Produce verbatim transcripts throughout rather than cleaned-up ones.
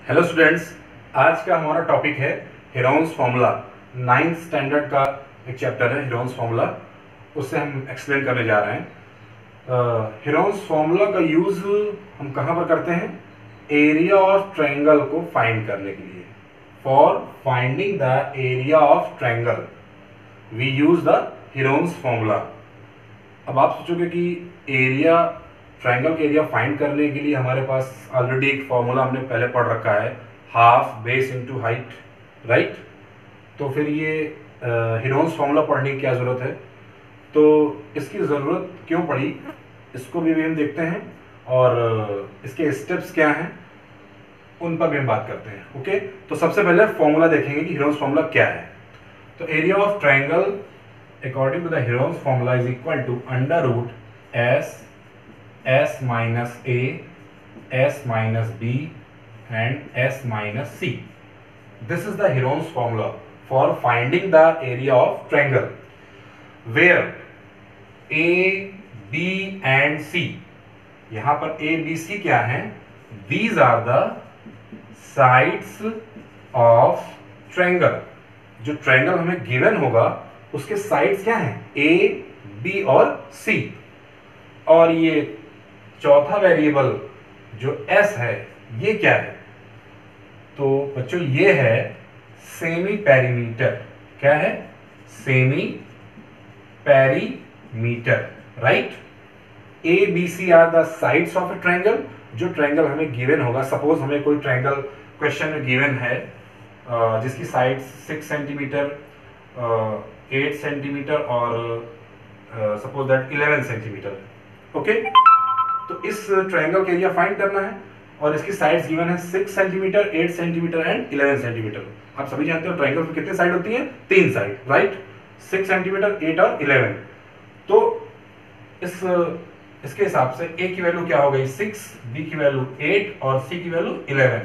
Hello students, आज का हमारा टॉपिक है हेरोन्स फार्मूला। नाइन्थ स्टैंडर्ड का एक चैप्टर है हेरोन्स फार्मूला, उससे हम एक्सप्लेन करने जा रहे हैं। हेरोन्स फार्मूला का यूज हम कहाँ पर करते हैं? एरिया ऑफ ट्रायंगल को फाइंड करने के लिए। For finding the area of triangle we use the Heron's formula. अब आप सोचोगे कि एरिया ट्रायंगल के एरिया फाइंड करने के लिए हमारे पास ऑलरेडी एक फॉर्मूला हमने पहले पढ़ रखा है, half base into height, right. तो फिर ये हेरोन्स फार्मूला पढ़ने की क्या ज़रूरत है? तो इसकी ज़रूरत क्यों पड़ी, इसको भी, भी हम देखते हैं और इसके स्टेप्स क्या हैं उन पर भी हम बात करते हैं। ओके, तो सबसे पहले फॉर्मूला देखेंगे कि हेरोन्स फार्मूला क्या है। तो area of triangle according to the Heron's formula is equal to under root s s minus a s minus b and s minus c. This is the Heron's formula for finding the area of triangle where a b and c, यहाँ पर a b c क्या है? These are the sides of triangle। जो triangle हमें given होगा उसके sides क्या हैं? ए, बी और सी। और ये चौथा वेरिएबल जो एस है ये क्या है? तो बच्चों ये है सेमी पेरीमीटर। क्या है? Semi perimeter, right. A b c are the sides of a triangle. जो ट्रायंगल हमें गिवन होगा, सपोज हमें कोई ट्रायंगल क्वेश्चन में गिवन है जिसकी side six centimetre, eight centimetre और suppose that eleven centimetre. Okay, तो इस ट्रायंगल का एरिया फाइंड करना है और इसकी साइड्स गिवन है six centimetre, eight centimetre and eleven centimetre. आप सभी जानते हो ट्रायंगल में कितने साइड होती हैं? तीन side, right. Six centimetre, eight और इलेवन। तो इस इसके हिसाब से ए की वैल्यू क्या हो गई? सिक्स, बी की वैल्यू एट और सी की वैल्यू इलेवन,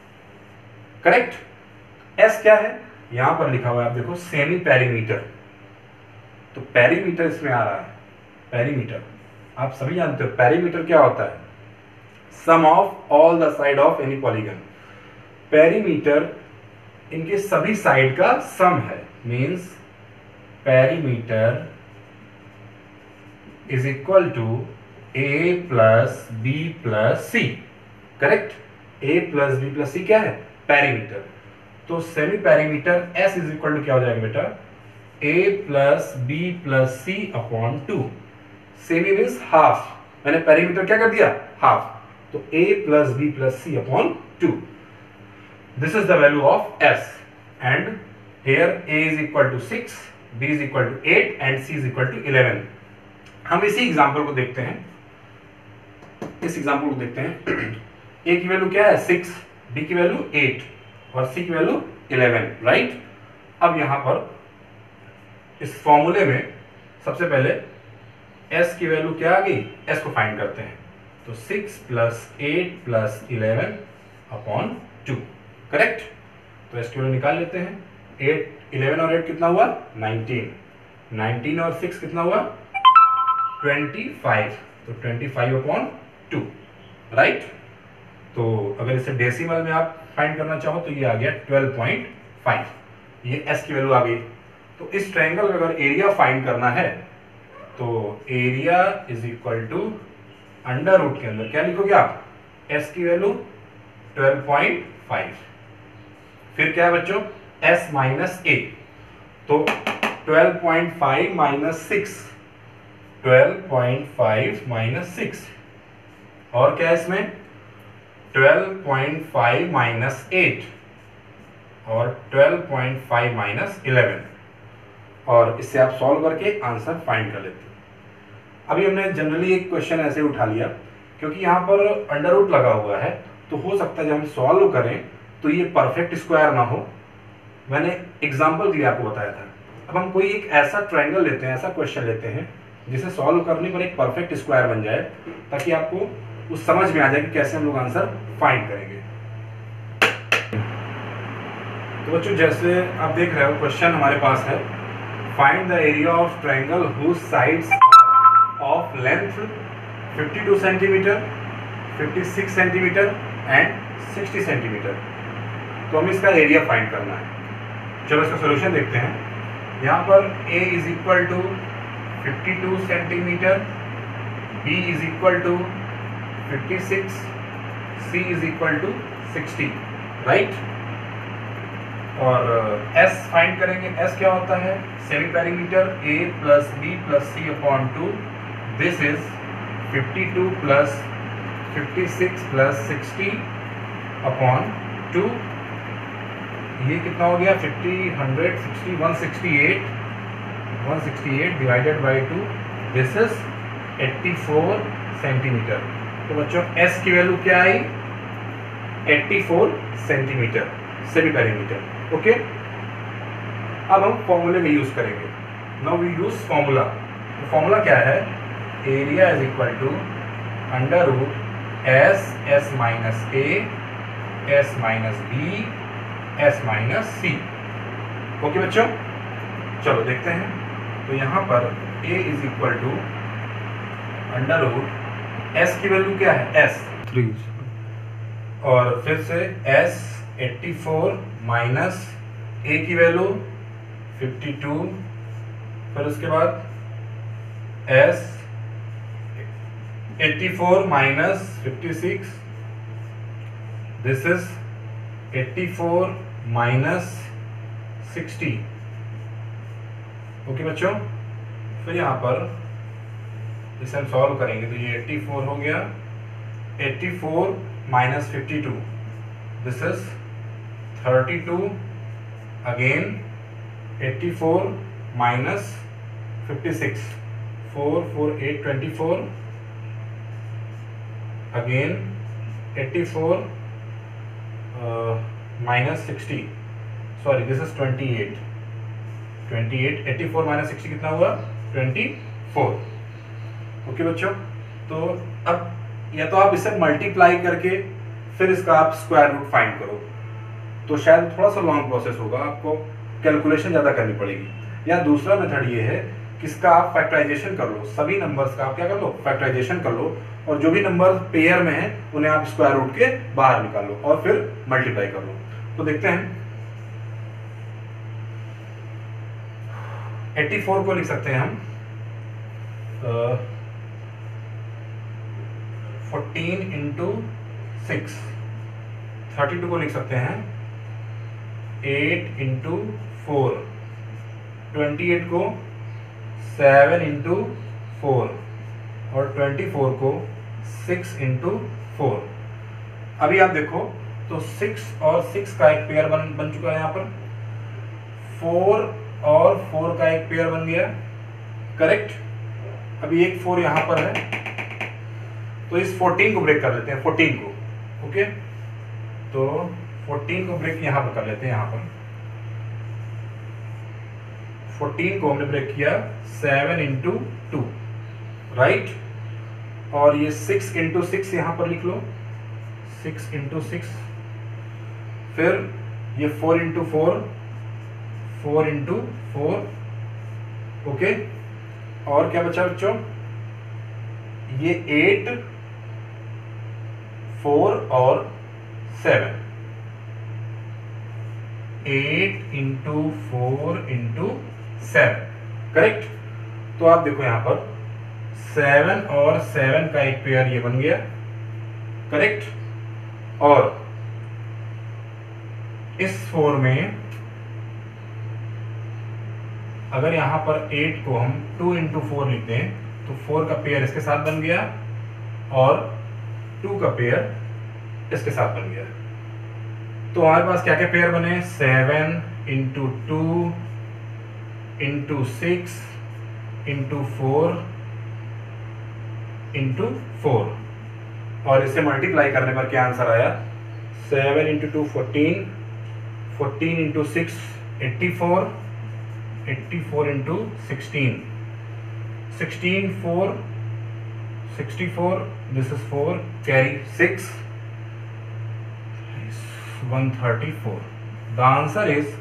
करेक्ट। एस क्या है? यहां पर लिखा हुआ है, आप देखो, सेमी पेरीमीटर। तो पेरीमीटर इसमें आ रहा है। पेरीमीटर आप सभी जानते हो पेरीमीटर क्या होता है? Sum of all the side of any polygon. Perimeter इनके सभी साइड का सम है, means perimeter is equal to a plus b plus c, correct. A plus b plus c क्या है? पेरीमीटर। तो semi perimeter s is equal to क्या हो जाएगा बेटा? A plus b plus c upon two. Semi means half, मैंने perimeter क्या कर दिया? हाफ। तो a plus b plus c upon two. This is the value of s and here a is equal to six, b is equal to eight and c is equal to eleven. हम इसी example को देखते हैं, इस example को देखते हैं। ए की वैल्यू क्या है? सिक्स, बी की वैल्यू एट और सी की वैल्यू इलेवन, राइट। अब यहां पर इस फॉर्मूले में सबसे पहले s की वैल्यू क्या आ गई? s को फाइंड करते हैं। तो six plus eight plus eleven upon two, correct. तो s की वैल्यू निकाल लेते हैं। एट, इलेवन और एट कितना हुआ? नाइनटीन। नाइनटीन और सिक्स कितना हुआ? Twenty five. तो twenty five upon two, right. तो अगर इसे डेसिमल में आप फाइंड करना चाहो तो ये आ गया ट्वेल्व पॉइंट फाइव। ये s की वैल्यू आ गई। तो इस ट्रायंगल का अगर एरिया फाइंड करना है तो area is equal to under root के अंदर क्या लिखोगे आप? s की वैल्यू ट्वेल्व पॉइंट फाइव। फिर क्या है बच्चों? s minus a. तो twelve point five minus six, twelve point five minus six. और क्या है इसमें? Twelve point five minus eight और twelve point five minus eleven. और इससे आप सॉल्व करके आंसर फाइंड कर लेते हैं। अभी हमने जनरली एक क्वेश्चन ऐसे उठा लिया क्योंकि यहाँ पर अंडर रूट लगा हुआ है, तो हो सकता है जब हम सॉल्व करें तो ये परफेक्ट स्क्वायर ना हो। मैंने एग्जांपल के लिए आपको बताया था। अब हम कोई एक ऐसा ट्रायंगल लेते हैं, ऐसा क्वेश्चन लेते हैं जिसे सॉल्व करने पर एक परफेक्ट स्क्वायर बन जाए, ताकि आपको उस समझ में आ जाए कि कैसे हम लोग आंसर फाइंड करेंगे। तो बच्चों, जैसे आप देख रहे हो क्वेश्चन हमारे पास है, find the area of triangle whose sides of length fifty two centimetre, fifty six centimetre and sixty centimetre. तो हमें इसका एरिया फाइंड करना है। चलो इसका सोल्यूशन देखते हैं। यहाँ पर a is equal to fifty two centimetre, b is equal to fifty six, c is equal to sixty, right. और s फाइंड करेंगे। s क्या होता है? Semi perimeter a plus b plus c upon two, this is fifty two plus fifty six plus sixty upon two. ये कितना हो गया? Fifty, hundred, sixty, one sixty eight, one sixty eight divided by two, this is eighty four centimetre. तो बच्चों s की value क्या आई? Eighty four centimetre semi perimeter. Okay, अब हम फॉर्मूले में यूज करेंगे। Now we use formula. तो फॉर्मूला क्या है? Area is equal to under root s s minus a s minus b s minus c. Okay बच्चों, चलो देखते हैं। तो यहाँ पर a is equal to under root s की वैल्यू क्या है? s थ्री, और फिर से s eighty four minus a की वैल्यू फिफ्टी टू, फिर उसके बाद s eighty four minus fifty six, this is eighty four minus sixty. Okay बच्चों, फिर यहाँ पर इसे हम सॉल्व करेंगे तो ये एट्टी फोर हो गया, eighty four minus fifty two, this is thirty two, again eighty four minus fifty six, four four eight twenty four, again eighty four minus sixty, sorry this is twenty eight, twenty eight, eighty four minus sixty कितना हुआ? Twenty four. Okay बच्चों, तो अब या तो आप इसे multiply करके फिर इसका आप स्क्वायर रूट फाइंड करो, तो शायद थोड़ा सा लॉन्ग प्रोसेस होगा, आपको कैलकुलेशन ज़्यादा करनी पड़ेगी। या दूसरा मेथड ये है कि इसका आप फैक्टराइजेशन कर लो, सभी नंबर्स का आप क्या कर लो? फैक्टराइजेशन कर लो, और जो भी नंबर पेयर में है उन्हें आप स्क्वायर रूट के बाहर निकाल लो और फिर मल्टीप्लाई कर लो। तो देखते हैं, एट्टी फोर को लिख सकते हैं हम fourteen into six, thirty two को लिख सकते हैं eight into four, twenty eight को सेवन इंटू फोर, और ट्वेंटी फोर को सिक्स इंटू फोर। अभी आप देखो तो सिक्स और सिक्स का एक पेयर बन बन चुका है, यहाँ पर फोर और फोर का एक पेयर बन गया, करेक्ट। अभी एक फोर यहाँ पर है, तो इस फोर्टीन को ब्रेक कर लेते हैं, फोर्टीन को। ओके, तो फोर्टीन को ब्रेक यहाँ पर कर लेते हैं। यहाँ पर फोर्टीन को हमने ब्रेक किया सेवन इंटू टू, राइट। और ये सिक्स इंटू सिक्स यहाँ पर लिख लो, सिक्स इंटू सिक्स, फिर ये four into four, four into four. Okay, और क्या बचा बच्चों? ये एट, फोर और seven, eight into four into seven, correct. तो आप देखो यहां पर सेवन और सेवन का एक पेयर ये बन गया, करेक्ट। और इस फोर में अगर यहां पर एट को हम टू इंटू फोर लिख दें तो फोर का पेयर इसके साथ बन गया और टू का पेयर इसके साथ बन गया। तो हमारे पास क्या क्या पेयर बने? Seven into two into six into four into four, और इसे मल्टीप्लाई करने पर क्या आंसर आया? Seven into two fourteen, fourteen into six eighty four, eighty four into sixteen, sixteen four sixty four, this is four, carry six, one thirty four. The answer is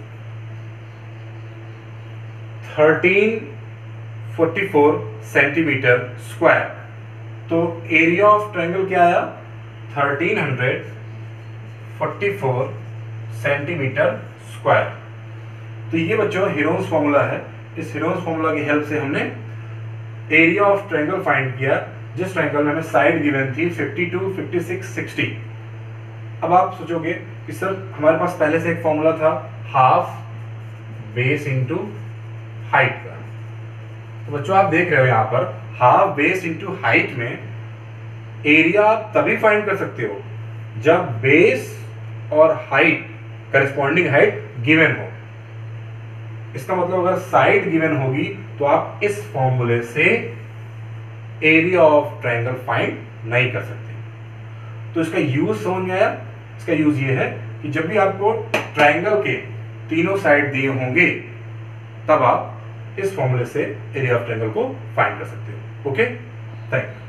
thirteen forty four centimetre square. तो area of triangle क्या आया? Thirteen hundred चौवालीस centimetre square. तो ये बच्चों Heron's formula है। इस Heron's formula की हेल्प से हमने एरिया ऑफ ट्रायंगल फाइंड किया, जिस ट्रायंगल में हमें साइड गिवन थी बावन, छप्पन, साठ। अब आप सोचोगे कि सर हमारे पास पहले से एक फॉर्मूला था हाफ बेस इंटू हाइट का। तो बच्चों आप देख रहे हो यहां पर हाफ बेस इंटू हाइट में एरिया आप तभी फाइंड कर सकते हो जब बेस और हाइट करेस्पॉन्डिंग हाइट गिवन हो। इसका मतलब अगर साइड गिवन होगी तो आप इस फॉर्मूले से एरिया ऑफ ट्रायंगल फाइंड नहीं कर सकते। तो इसका यूज समझ में आया? इसका यूज ये है कि जब भी आपको ट्रायंगल के तीनों साइड दिए होंगे तब आप इस फॉर्मूले से एरिया ऑफ ट्रायंगल को फाइंड कर सकते हो। Okay, thank you.